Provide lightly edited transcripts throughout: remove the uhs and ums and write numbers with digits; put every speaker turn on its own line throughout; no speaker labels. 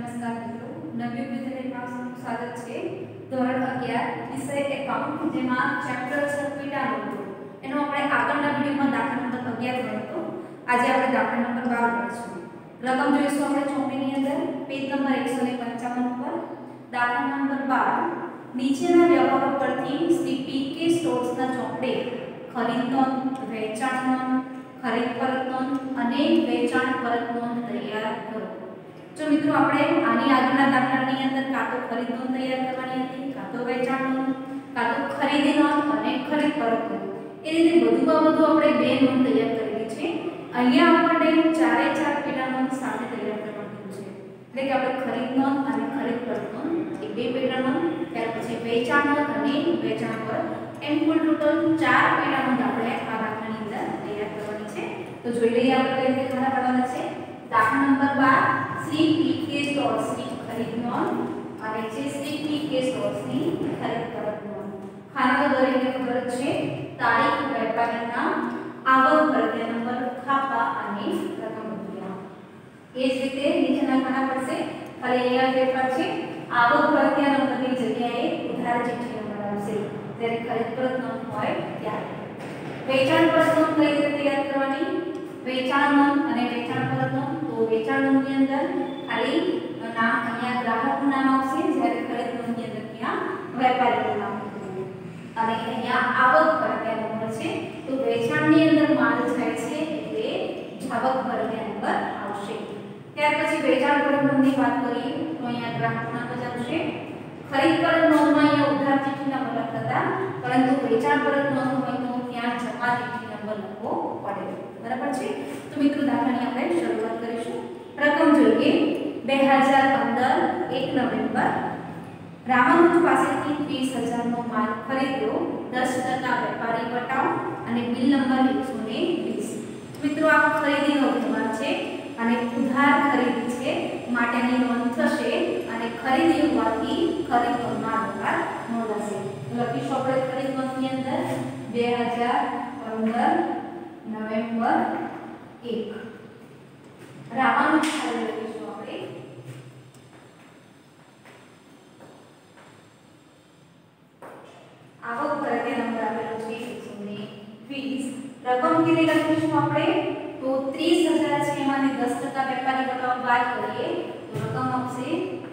नमस्कार मित्रों, नवी विद्यालय में आपનું સ્વાગત છે। ધોરણ 11 વિષય એકાઉન્ટ જેમાં ચેપ્ટર છે પેટા નોંધો એનો આપણે આગળના વિડિયોમાં દાખલા નંબર 11 ભણ્યો। આજે આપણે દાખલા નંબર 12 ભણીશું। રકમ જોઈશું આપણે ચોપડીની અંદર પેજ નંબર 155 પર દાખલા નંબર 12 નીચેના વ્યવહારો પરથી શ્રી પીકે સ્ટોર્સના ચોપડે ખરીદ નોંધ, વેચાણ નોંધ, खरीद परत नोंध અને વેચાણ પરત નોંધ તૈયાર કરો। જો મિત્રો આપણે આની આગળના દાખલાની અંદર કાં તો ખરીદ નોંધ તૈયાર કરવાની હતી, કાં તો વેચાણ નોંધ, કાં તો ખરીદી નોંધ અને ખરીદ પરત નોંધ, એ રીતે બધું આપણે બે નોંધ તૈયાર કરેલી છે। અહીંયા આપણે ચારે ચાર પેટા નોંધ સાથે તૈયાર કરવાની છે, એટલે કે આપણે ખરીદ નોંધ અને ખરીદ પરત નોંધ એ બે પેટા નોંધ, ત્યાર પછી વેચાણ નોંધ અને વેચાણ પરત, એમ કુલ ટોટલ ચાર પેટા નોંધ આપણે આ દાખલાની અંદર તૈયાર કરવાની છે। तो જોઈ લઈએ આપણે કઈ રીતે ખાના પાડવાના છે। દાખલા નંબર 12 શ્રી પીકે સ્ટોર્સની ખરીદ નોંધ અને છે શ્રી પીકે સ્ટોર્સની ખરીદ પરત નોંધ। ખાના તો દરેકને ખબર જ છે, તારીખ, વેપારીનું નામ, આવક, ભરતીય નંબર, ખાપા અને રકમ રૂપિયા। એ જ રીતે નીચેના ખાના પડશે, ખાલી અહીંયા ફેરફાર છે, આવક ભરતીય નંબરની જગ્યાએ ઉધાર ચિઠ્ઠી નંબર આવશે જ્યારે ખરીદ પરત નોંધ હોય ત્યારે। વેચાણ પરત નોંધ કઈ રીતે તૈયાર કરવાની? વેચાણ નોંધ અને વેચાણ પરત નોંધ, તો વેચાણ નોંધની અંદર ખાલી નામ અહીંયા ગ્રાહકનું નામ આવશે, જ્યારે ખરીદ નોંધની અંદર ત્યાં વેપારીનું નામ આવશે અને અહીંયા આવક ભરતીય નંબર છે, તો વેચાણની અંદર માલ જાય છે એટલે જાવક ભરતીય નંબર આવશે। ત્યાર પછી વેચાણ પરત નોંધની વાત કરીએ તો અહીંયા ગ્રાહકનું નામ જ આવશે। ખરીદ પરત નોંધમાં અહીંયા ઉધાર ચિઠ્ઠી નંબર લખતા હતા, પરંતુ વેચાણ પરત નોંધ હોય તો ત્યાં જમા ચિઠ્ઠી નંબર લખવો પડે। बराबर છે। તો મિત્રો દાખલાની આપણે શરૂઆત કરીશું। રકમ જોઈએ 2015 1 નવેમ્બર રામાનુજ પાસેથી 30000 નો માલ ખરીદ્યો, 10% વેપારી વટાવ અને બિલ નંબર 120। મિત્રો આ ખરીદીનો વ્યવહાર છે અને ઉધાર ખરીદી છે માટેની નોંધ થશે અને ખરીદી હોવાથી ખરીદ નોંધમાં વ્યવહાર નોંધાશે। લખીશું આપણે ખરીદ નોંધની અંદર 2015 नवेम्बर 1 रामानुज खाली लखीशुं आपणे। आवक भरतीय नंबर आपेलो छे 120। रकम केटली लखीशुं आपणे तो 30000 छे, एमांथी 10% वेपारी वटाव बाद करीए तो रकम आवशे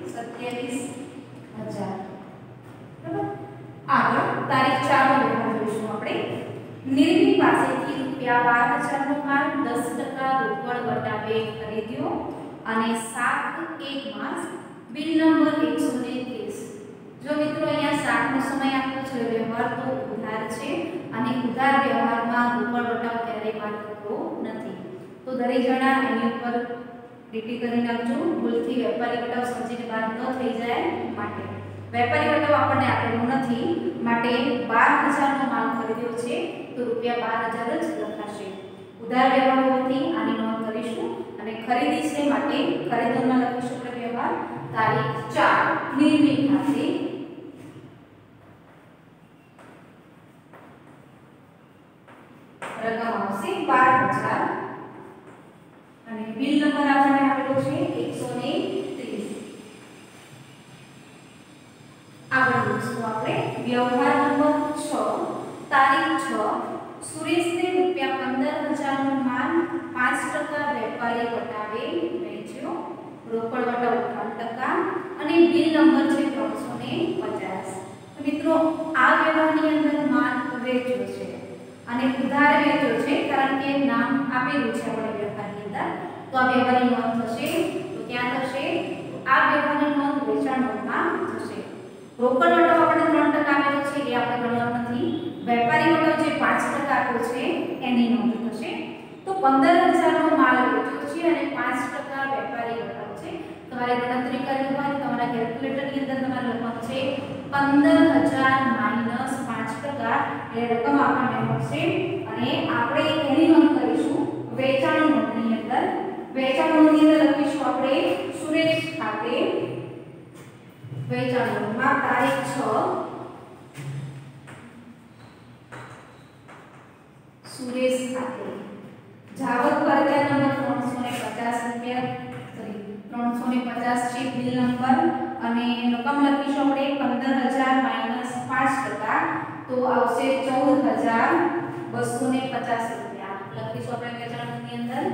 27000। बराबर। આગળ તારીખ 4 નો વ્યવહાર જોઈશું આપણે। નિર્મી પાસેથી ₹12000 નો માલ 10% રોકડ વટાવે ખરીદ્યો અને 7/1 માસ બિલ નંબર 130। જો મિત્રો અહીંયા 7 નો સમય આપ્યો છે, વ્યવહાર તો ઉધાર છે અને ઉધાર વ્યવહારમાં રોકડ વટાવ ક્યારેય બાદ થતો નથી, તો દરેક જણા એની ઉપર લીટી કરી નાખજો, ભૂલથી વેપારી વટાવ સમજીને બાદ ન થઈ જાય માટે। વેપારી વટાવ આપણને આપેલો નથી માટે 12000 નો માલ ખરીદ્યો છે તો ₹12000 જ લખાશે। ઉધાર વ્યવહાર હોવાથી આની નોંધ કરીશું અને ખરીદી છે માટે ખરીદોમાં લખીશું આપણે વ્યવહાર તારીખ 4 નિર્મી ખાતે રકમ આવશે 12000 અને બિલ નંબર આપણને આપેલો છે 130। આગળ જોઈશું આપણે વ્યવહાર નંબર 6 તારીખ 6 સુરેશને ₹15000 નો માલ 5% વેપારી વટાવે વેચ્યો, રોકડ વટાવ 3% અને બિલ નંબર છે 350। તો મિત્રો આ વ્યવહારની અંદર માલ વેચ્યો છે અને ઉધાર વેચ્યો છે, કારણ કે નામ આપેલું છે આપણે વ્યવહારની અંદર, તો આ વ્યવહારની નોંધ થશે તો ક્યાં થશે? તો આ વ્યવહારની નોંધ વેચાણ નોંધમાં થશે। રોકડ વટાવ આપણે 3% આપેલો છે એ આપણે ગણવાનું નથી, વેપારી વટાવ જે 5% આપ્યો છે એની નોંધ થશે। તો 15000 નો માલ વેચ્યો છે અને 5% વેપારી વટાવ છે। તમારે ગણતરી કરવી હોય તો તમારા કેલ્ક્યુલેટરની અંદર તમારે લખવાનું છે 15000 - 5% એ રકમ આપણને મળશે અને આપણે એની નોંધ કરીશું વેચાણ નોંધની અંદર। વેચાણ નોંધની અંદર લખીશું આપણે સુરેશ ખાતે વેચાણ નોંધમાં તારીખ 6 સુરેશ ખાતે જાવક ભરતીય નંબર 350 રૂપિયા 350 છે, બિલ અને રકમ લખીશું આપણે 15000 માઈનસ 5% તો આવશે 14250 રૂપિયા લખીશું આપણે વેચાણની અંદર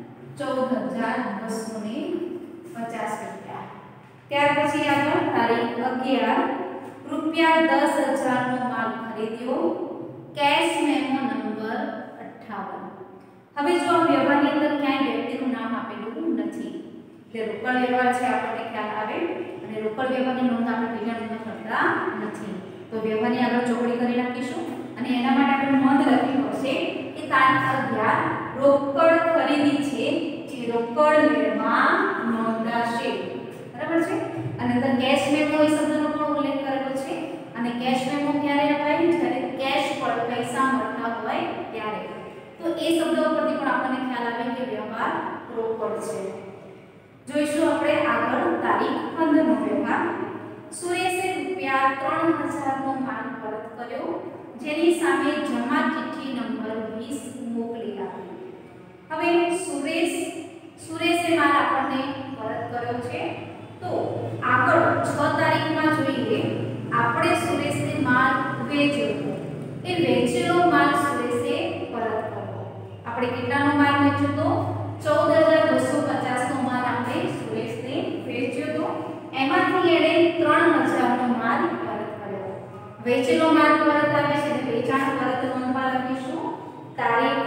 14250 રૂપિયા। ત્યાર પછી આગળ તારીખ 11 રૂપિયા 10000 નો માલ ખરીદ્યો કેશ મેમો નંબર 58। હવે જો આ વ્યવહારની અંદર ક્યાંય વ્યક્તિનું નામ આપેલું નથી એટલે રોકડ વ્યવહાર છે આપણને ખ્યાલ આવે અને રોકડ વ્યવહારની નોંધ આપણે બીજા નંબર કરતા નથી તો વ્યવહારની આગળ ચોકડી કરી નાખીશું અને એના માટે આપણે નોંધ લખવી પડશે કે તારીખ 11 રોકડ ખરીદી છે જે રોકડ મેળમાં નોંધાશે બરાબર છે અને અંદર કેશ મેમો એ શબ્દનો પણ ઉલ્લેખ કરેલો છે અને કેશ મેમો ક્યારે અપાય જ્યારે કેશ પર પૈસા મળતા હોય ત્યારે તો એ શબ્દ ઉપરથી પણ આપણને ખ્યાલ આવે કે વ્યવહાર રોકડ છે। જોઈશું આપણે આગળ તારીખ 15 નો વ્યવહાર સુરેશે રૂપિયા 3000 નો માલ પરત કર્યો જેની સામે જમા ચિઠ્ઠી નંબર 20 મોકલી આપી। હવે સુરેશે માલ આપણને પરત કર્યો છે તો આગળ 6 તારીખમાં જોઈએ આપણે સુરેશને માલ વેચ્યો એ વેચેલો માલ સુરેશે પરત કર્યો। આપણે કેટલાનો માલ વેચ્યો તો 14250 નો માલ આપણે સુરેશને વેચ્યો તો એમાંથી એણે 3000 નો માલ પરત કર્યો। વેચેલો માલ પરત આવે છે એટલે વેચાણ પરત નોંધમાં લખીશું તારીખ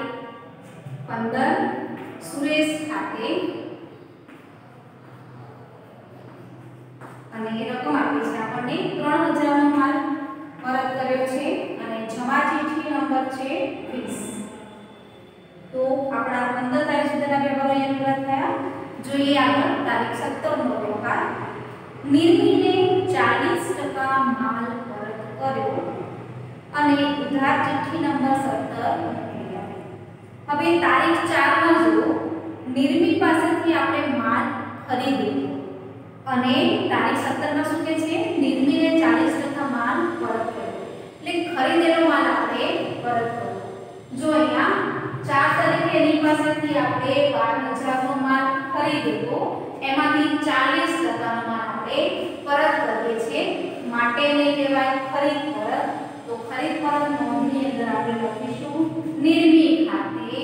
15 સુરેશ ખાતે અને એ રકમ આપી છે આપણને 3000 નો માલ પરત કર્યો છે અને જમા ચિઠ્ઠી નંબર છે 20। તો આપણા 15 તારીખ સુધીના વ્યવહારો અહીંયા પૂરા થયા। જોઈએ આગળ તારીખ 17 નો વ્યવહાર નિર્મીને 40% માલ પરત કર્યો અને ઉધાર ચિઠ્ઠી નંબર 17 મોકલી આપી। હવે તારીખ 4 માં જો નિર્મી પાસેથી આપણે માલ ખરીદ્યો અને તારીખ 17 માં શું કહે છે નિર્મીને 40% માલ પરત કર્યો એટલે ખરીદેલો માલ આપણે પરત કર્યો। જો અહીંયા 4 તારીખે એની પાસેથી આપણે 12000 નો માલ ખરીદ્યો એમાંથી 40% નો માલ આપણે પરત કરીએ છીએ માટે એને કહેવાય ખરીદ પરત। તો ખરીદ પરત નોંધની અંદર આપણે લખીશું નિર્મી ખાતે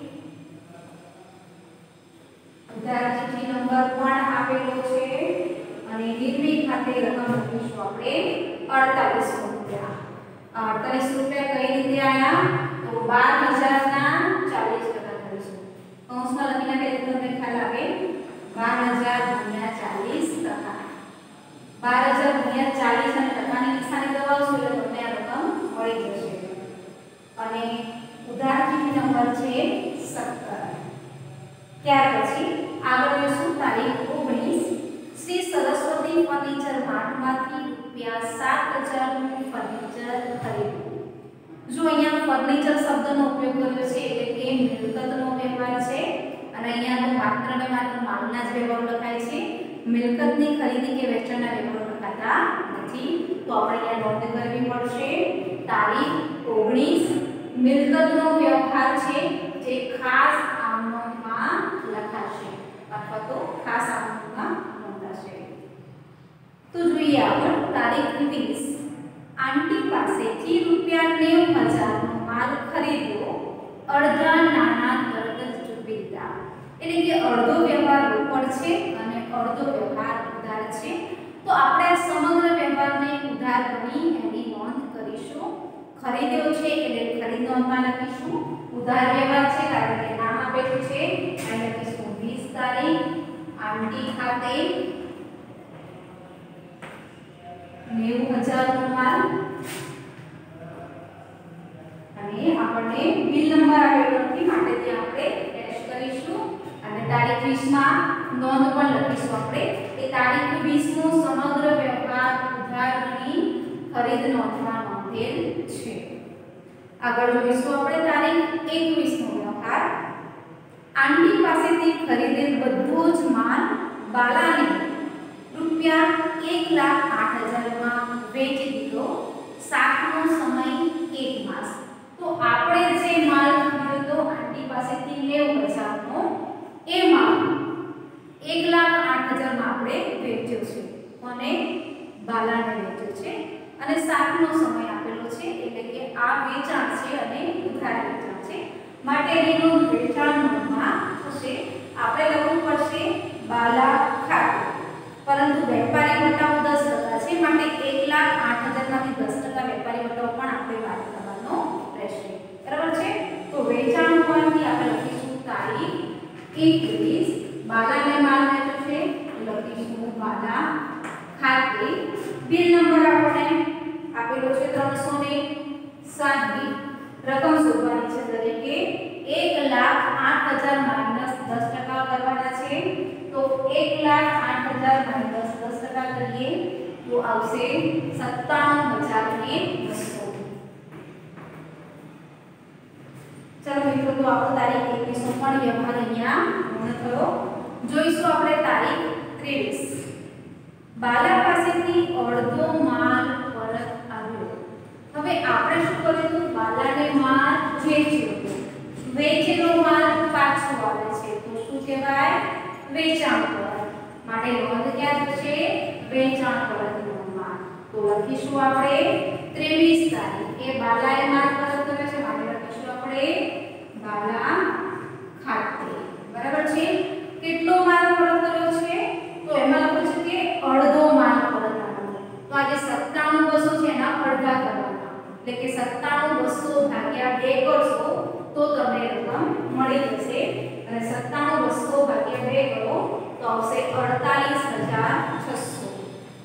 ઉધાર ચિઠ્ઠી નંબર પણ આપેલો છે અને નિર્મી ખાતે રકમ લખીશું આપણે 4800 રૂપિયા। 4800 રૂપિયા કઈ રીતે આયા તો 12000 ના 40% કરીશું કૌંસમાં લખી નાખે તો તમને ખ્યાલ આવે 12000 ગુણ્યા 40% 12000 ગુણ્યા 40 અને ટકાની નિશાની દબાવશો એટલે તમને આ રકમ મળી જશે અને ઉધાર ચિઠ્ઠી નંબર છે 17। ત્યાર પછી આગળ જોઈશું તારીખ 19 શ્રી સરસ્વતી ફર્નિચર માર્ટમાંથી રૂપિયા 7000 નું ફર્નિચર ખરીદ્યું। જો અહીંયા ફર્નિચર શબ્દનો ઉપયોગ કર્યો છે એટલે કે મિલકતનો વ્યવહાર છે અને અહીંયા તો માત્ર ને માત્ર માલના જ વ્યવહારો લખાય છે મિલકતની ખરીદી કે વેચાણના વ્યવહારો લખાતા નથી। તો આપણે અહીંયા નોંધ કરવી પડશે તારીખ 19 મિલકતનો વ્યવહાર છે જે ખાસ આમનોંધમાં લખાશે અથવા તો ખાસ આમનોંધમાં નોંધાશે। તો જોઈએ આગળ તારીખ 20 આંટી પાસેથી રૂપિયા 90000 નો માલ ખરીદ્યો અડધા નાણાં તરત જ ચૂકવી દીધા એટલે કે અડધો વ્યવહાર રોકડ છે અને અડધો વ્યવહાર ઉધાર છે। તો આપણે આ સમગ્ર વ્યવહારને ઉધાર ગણી એની નોંધ કરીશું। ખરીદ્યો છે એટલે ખરીદ નોંધમાં લખીશું ઉધાર વ્યવહાર છે કારણ કે નામ આપેલું છે અહીં લખીશું 20 તારીખ આંટી ખાતે 90000 નો માલ અને આપણને બિલ નંબર આપેલો નથી માટે ત્યાં આપણે એડ કરીશું અને તારીખ 20 માં નોંધ પણ લખીશું આપણે કે તારીખ 20 નો સમગ્ર વ્યવહાર ઉધાર ગણી ખરીદ નોંધમાં નોંધેલ છે। આગળ જોઈશું આપણે તારીખ 21 નો વ્યવહાર આંટી પાસેથી ખરીદેલ બધો જ માલ બાલાને રૂપિયા 1,08,000 માં વેચી દીધો। શાકનો સમય 1 માસ। તો આપણે જે માલ ખરીદ્યો તો આંટી પાસેથી 90,000 નો એ માલ 1,08,000 માં આપણે વેચ્યો છે। કોને બાલાને વેચ્યું છે અને 7 નો સમય આપેલો છે એટલે કે આ વેચાણ છે અને ઉધાર વેચાણ છે માટે એનું વેચાણ નોંધમાં થશે આપણે લખવું પડશે બાલા ખાતે પરંતુ વેપારી વટાવ 10% છે માટે 1,08,000 માંથી 10% વેપારી વટાવ પણ આપણે વાત કરવાનો રહેશે બરાબર છે તો વેચાણ હોવાથી આપણે લખીશું તારીખ 21 બાલાને માલ વેચ્યો છે લખીશું બાલા ખાતે બિલ નંબર આપણે આપેલો છે 360 રકમ શોધવાની છે તરીકે 1,08,000 માઈનસ 10% કરવાના છે તો 1,08,000 - 10% કરીએ તો આવશે 57,200 ચલો મિત્રો તો આપણો તારીખ 21 નો પણ વ્યવહાર અહીંયા પૂર્ણ થયો જોઈશું આપણે તારીખ 23 બાલા પાસેથી અડધો માલ પરત આવ્યો હવે આપણે શું કરીશું બાલાને માલ વેચેલો માલ પાછો આવે છે તો શું કહેવાય વેચાણ પરત માટે નોંધ ક્યાં થશે વેચાણ પરતનો માલ તો લખીશું આપણે 23 તારીખ એ બાલાએ માલ પરત કર્યો છે માટે લખીશું આપણે બાલા ખાતે બરાબર છે કેટલો માલ પરત કર્યો છે તો એમાં લખો છે કે અડધો માલ પરત આવ્યો તો આ જે 97,200 છે એના અડધા કરવાના એટલે કે 97,200 ભાગ્યા 2 કરશો તો તમને રકમ મળી જશે અને 97,200 ભાગ્યા 2 કરો તો આવશે 48,600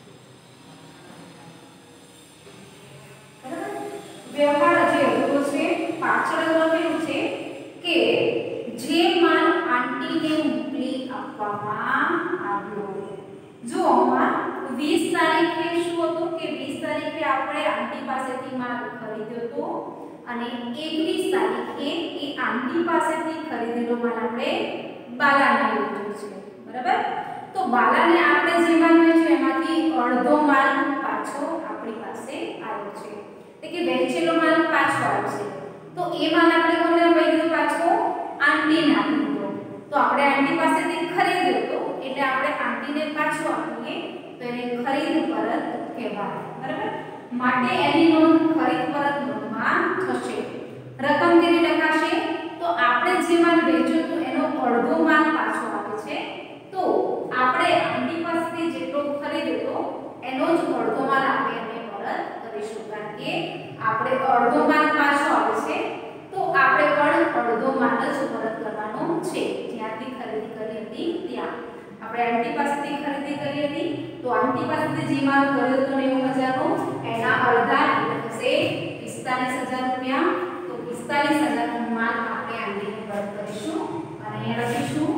વ્યવહાર જે અધૂરો છે પાછળ લખેલું છે કે જે માલ આંટીને મોકલી આપવામાં આવ્યો જો આમાં 20 તારીખે શું હતું કે 20 તારીખે આપણે આંટી પાસેથી માલ ખરીદ્યો હતો અને 21 તારીખે એ આંટી પાસેથી ખરીદેલો માલ આપણે બાલાને વેચ્યો છે બરાબર તો બાલાને આપણે જે માલ વેચ્યો એમાંથી અડધો માલ પાછો આપણી પાસે આવ્યો છે એટલે કે વેચેલો માલ પાછો આવ્યો છે તો એ માલ આપણે કોને આપી દીધો પાછો આંટીને આપી દીધો તો આપણે આંટી પાસેથી ખરીદ્યો હતો એટલે આપણે આંટીને પાછો આપીએ તો એને ખરીદ પરત કહેવાય બરાબર માટે એની નોંધ ખરીદ પરત નોંધમાં થશે રકમ કેવી લખાશે તો આપણે જે માલ વેચ્યો તો એનો અડધો માલ પાછો આવે છે તો આપણે આંટી પાસેથી જેટલો ખરીદ્યો તો એનો જ અડધો માલ આપણે એને પરત કરીશું કારણ કે આપણે અડધો માલ પાછો આવે છે તો આપણે પણ અડધો માલ જ પરત કરવાનો છે જ્યાંથી ખરીદી કરી હતી ત્યાં આપણે આંટી પાસેથી ખરીદી કરી હતી તો આંટી પાસેથી જે માલ ખરીદ્યો હતો 90,000 નો એના અડધા એટલે થશે 45,000 રૂપિયા તો 45,000 નો માલ આપણે આંટીને પરત કરીશું અને અહીંયા લખીશું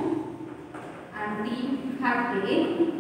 આંટી ખાતે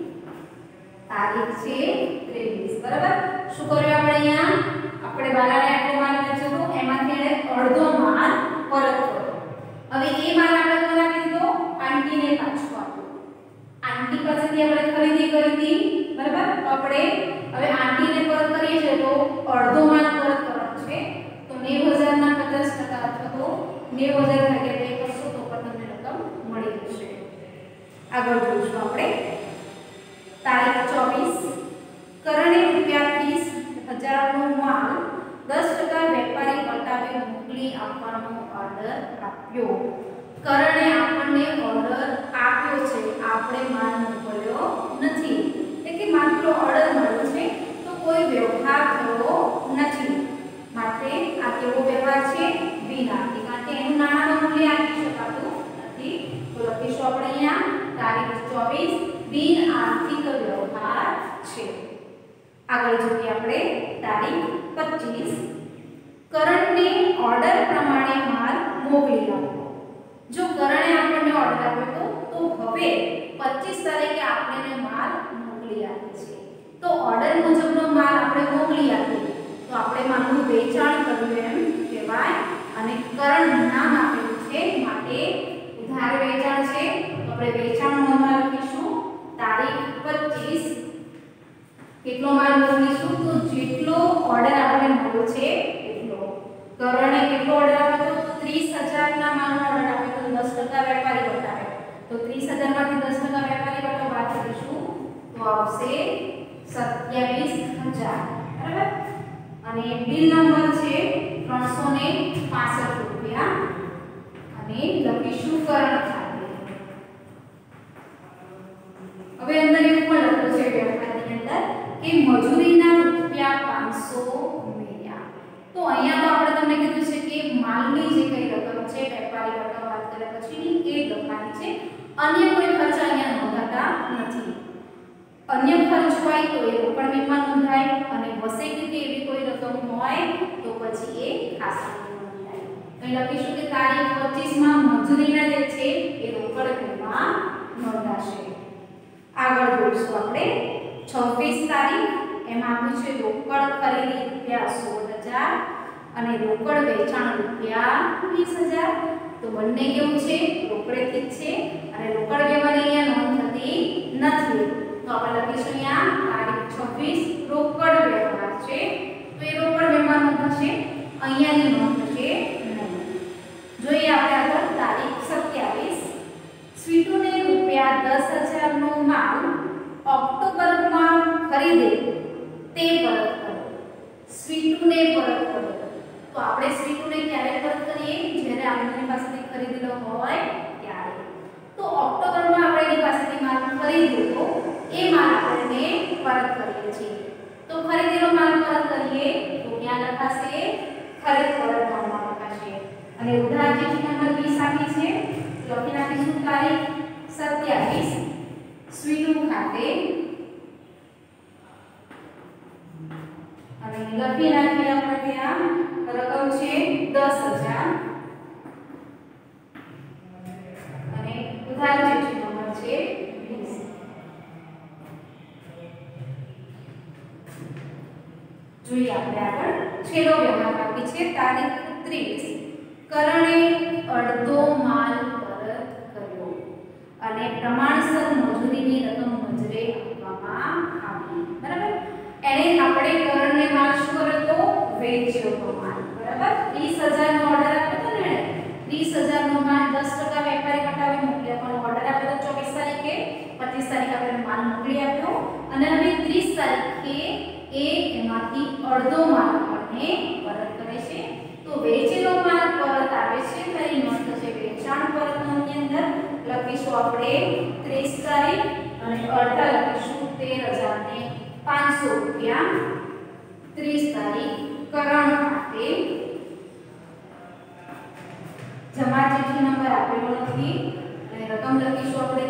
તારીખ છે 23 બરાબર શું કર્યું આપણે અહીંયા આપણે બાલાને આટલો માલ વેચ્યો હતો એમાંથી એને અડધો માલ પરત કર્યો હવે એ માલ આપણે કોને આપી દીધો આંટીને પાછો આપ્યો આંટી પાસેથી આપણે ખરીદી કરી હતી બરાબર તો આપણે હવે આંટીને પરત કરીએ છીએ તો અડધો માલ પરત કરવાનો છે તો 90,000 ના 50% અથવા તો 90,000 ભાગ્યા 2 કરશો તો પણ તમને રકમ મળી જશે આગળ જોઈશું આપણે તારીખ 24 કરણે ₹30,000 નો માલ 10% વેપારી વટાવે મોકલી આપવાનો ઓર્ડર આપ્યો કરણે આપણને ઓર્ડર આપ્યો છે આપણે માલ મોકલ્યો નથી એટલે કે માત્ર ઓર્ડર મળ્યો છે તો કોઈ વ્યવહાર થયો નથી માટે આ કેવો વ્યવહાર છે બિનઆર્થિક કારણ કે એનું નાણાંનું મૂલ્ય આપી શકાતું નથી તો લખીશું આપણે અહીંયા તારીખ 24 બિનઆર્થિક વ્યવહાર છે આગળ જોઈએ આપણે તારીખ 25 કરણને ઓર્ડર પ્રમાણે માલ મોકલી આપ્યો જો કરણે આપણને ઓર્ડર આપ્યો તો હવે 25 તારીખે આપણે માલ મોકલી આપે છે તો ઓર્ડર મુજબનો માલ આપણે મોકલી આપીએ તો આપણે માલનું વેચાણ કર્યું એમ કહેવાય અને કરણ નામ આપેલું છે માટે ઉધાર વેચાણ છે તો આપણે વેચાણ નોંધમાં લખીશું તારીખ 25 કેટલો માલ મોકલીશું તો જેટલો ઓર્ડર આપણે મળ્યો છે એટલો કરણે કેટલો ઓર્ડર આપ્યો તો 30,000 ના માલનો ઓર્ડર આપ્યો તો 10% વેપારી વટાવે તો 30,000 માંથી 10% વેપારી વટાવ બાદ કરીશું તો આવશે 30,000 બરાબર। અને બિલ નંબર છે 365 રૂપિયા અને લખીશું કરણ ખાતે। હવે અંદર એવું પણ લખ્યું છે વ્યવહારની અંદર કે મજૂરીના રૂપિયા 500 મેળ્યા। તો અહીંયા તો આપણે તમને કીધું છે કે માલની જે કઈ રકમ છે વેપારી રકમ વાત કર્યા પછીની એ લખવાની છે। અન્ય કોઈ ખર્ચ અહીંયા નોંધાતા નથી। અન્ય ખર્ચ હોય તો એ રોકડ બેંકમાં નોંધાય અને વસેટી કે એવી કોઈ રકમ હોય તો પછી એ ખાસામાં નોંધાય। અહીં લખીશું કે તારીખ 25 માં મજૂરીના જે છે એ રોકડ બેંકમાં નોંધાશે। આગળ જોઈશું આપણે 26 તારીખ એમાં આપ્યું છે રોકડ ખરીદી રૂપિયા 16,000 અને રોકડ વેચાણ રૂપિયા 20,000। તો બંને કેવું છે રોકડેથી જ છે અને રોકડ વ્યવહાર અહીંયા નોંધ થતી નથી। તો આપણે લખીશું અહીંયા તારીખ 26 રોકડ વ્યવહાર છે તો એ રોકડ વ્યવહાર નોંધ થશે, અહીંયાની નોંધ થશે નહીં। જોઈએ આપણે આગળ તારીખ 27 સ્વીટુને રૂપિયા 10,000 નો માલ ઓક્ટોબરમાં ખરીદે તે પરત કરો। સ્વીટુને પરત કરો તો આપણે સ્વીટુને ક્યારે પરત કરીએ જ્યારે આપણી પાસેથી ખરીદેલો હોય ત્યારે। તો ઓક્ટોબરમાં આપણે એની પાસેથી માલ ખરીદ્યો તો એ માલ આપણે પરત કરીએ છીએ। તો ખરીદેલો માલ પરત કરીએ તો ક્યાં લખાશે ખરીદ પરત નામમાં લખાશે। અને ઉધાર ચિઠ્ઠી નંબર 20 આપી છે લખી નાખીશું તારીખ 27 સ્વીટુ ખાતે અને લખી નાખીએ આપણે ત્યાં રકમ છે 10,000 અને ઉધાર ચિઠ્ઠી નંબર છે 20। જોઈએ આપણે આગળ છેલ્લો વ્યવહાર બાકી છે તારીખ 30 કરણે અડધો માલ પરત કર્યો અને પ્રમાણસર મજૂરીની રકમ મજૂરે આપવામાં આવી। બરાબર, એને આપણે કરણને માલ શું કર્યો તો વેચ્યો તો માલ। બરાબર, 30,000 નો ઓર્ડર આપ્યો તો ને 30,000 નો માલ 10% વેપારી કટાવે મોકલ્યો પણ ઓર્ડર આપ્યો તો 24 તારીખે 25 તારીખે આપણે માલ મોકલી આપ્યો અને હવે 30 તારીખે એ એમાંથી અડધો માલ આપણને પરત કરે છે। તો વેચેલો માલ પરત આવે છે તેની નોંધ થશે વેચાણ પરત નોંધની અંદર લખીશું આપણે 30 તારીખ અને અડધા લખીશું 13,500 રૂપિયા 30 તારીખ કરણ ખાતે। જમા ચિઠ્ઠી નંબર આપેલો નથી અને રકમ લખીશું આપણે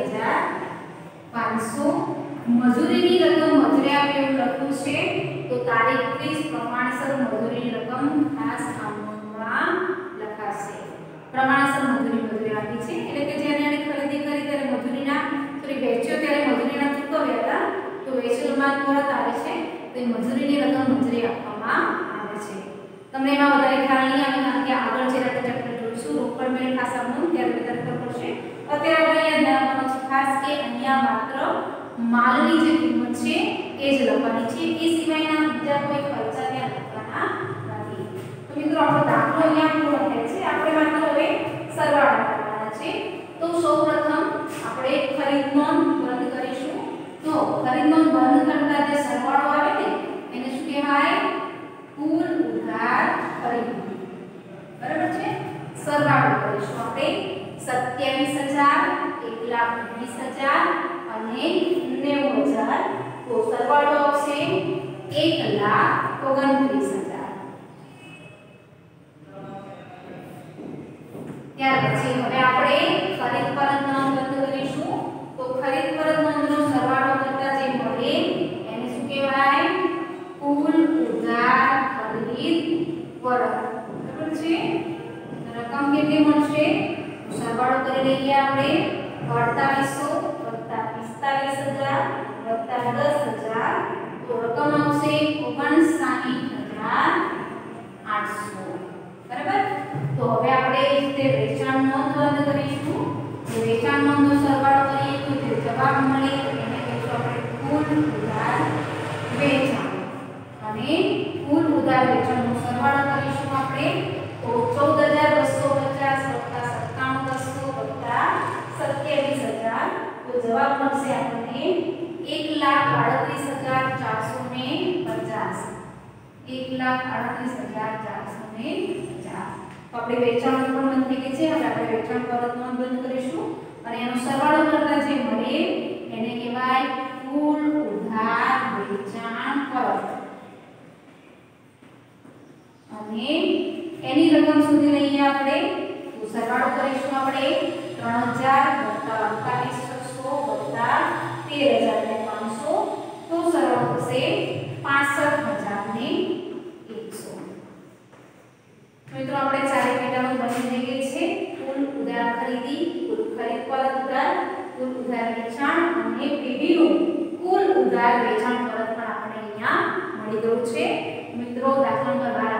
13,500। મજૂરીની રકમ મજૂરે આપે એવું લખ્યું છે તો તારીખ 30 પ્રમાણસર મજૂરીની રકમ ખાસ આમમાં લખાશે। પ્રમાણસર મજૂરી આપી છે એટલે કે જ્યારે એને ખરીદી કરી ત્યારે મજૂરીના સોરી વેચ્યો ત્યારે મજૂરીના ચૂકવ્યા હતા તો વેચેલો માલ પરત આવે છે તો એ મજૂરીની રકમ મજૂરે આપવામાં આવે છે। તમને એમાં વધારે ખ્યાલ નહીં આવે કારણ કે આગળ જે ચેપ્ટર જોઈશું રોકડ મેળ ખાસ આપનું ત્યારે વધારે ખબર પડશે। અત્યારે આપણે અહીંયા ધ્યાન આપવાનું છે ખાસ કે અહીંયા માત્ર માલની જે કિંમત છે એ જ લખવાની છે, એ સિવાયના બીજા કોઈ ખર્ચા ત્યાં લખવાના નથી। તો મિત્રો આપણો દાખલો અહીંયા પૂરો થાય છે। આપણે માત્ર હવે સરવાળો કરવાના છે। તો સૌપ્રથમ આપણે ખરીદ નોંધ બંધ કરીશું। તો ખરીદ નોંધ બંધ કરતા જે સરવાળો આવે ને એને શું કહેવાય કુલ ઉધાર ખરીદ। બરાબર છે, સરવાળો કરીશું આપણે 27,000 1,20,000 અને 90,000 તો સરવાળો આવશે 1,29,000। ત્યાર પછી હવે આપણે ખરીદ પરત નોંધ બંધ કરીશું। તો ખરીદ પરત નોંધનો સરવાળો કરતા જે મળે એને શું કહેવાય કુલ ઉધાર ખરીદ પરત। બરાબર છે, રકમ કેટલી મળશે સરવાળો કરી લઈએ આપણે 4800 45,000 10,000 તો રકમ આવશે 59,800। બરાબર, તો હવે આપણે જે વેચાણ નોંધ બંધ કરીશું તો વેચાણ નોંધનો સરવાળો કરીએ તો જે જવાબ મળે એને કહીશું આપણે કુલ ઉધાર વેચાણ અને કુલ ઉધાર વેચાણનો સરવાળો કરીશું આપણે તો 14,250 97,200 27,000 તો જવાબ મળશે આપણને 1,38,000 38,450 1,38,450 તો આપણે વેચાણ પણ બંધ થઈ ગઈ છે હવે આપણે વેચાણ પરત નોંધ બંધ કરીશું અને એનો સરવાળો કરતા જે મળે એને કહેવાય કુલ ઉધાર વેચાણ પરત અને એની રકમ સુધી લઈએ આપણે તો સરવાળો કરીશું આપણે 3000 48,600 13,500 તો સરવાળો થશે 65,100 મિત્રો આપણે ચારે પેટાનું બની થઈ ગઈ છે કુલ ઉધાર ખરીદી કુલ ખરીદ પરત ઉધાર કુલ ઉધાર વેચાણ અને પેઢીનું કુલ ઉધાર વેચાણ પરત પણ આપણે અહીંયા મળી ગયું છે મિત્રો દાખલા નંબર 12